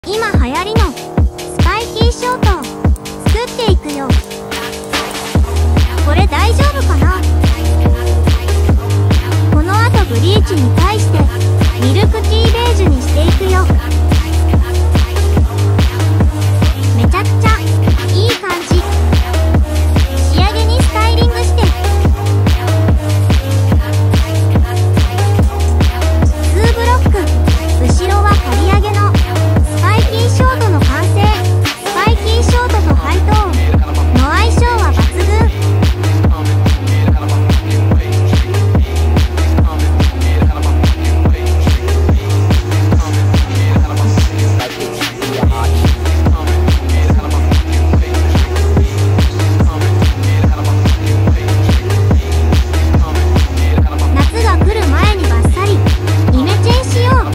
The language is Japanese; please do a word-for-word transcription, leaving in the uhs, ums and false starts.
今流行りのスパイキーショートを作っていくよ。これ大丈夫かな？この後ブリーチに対してミルクティーベージュにしていくよ。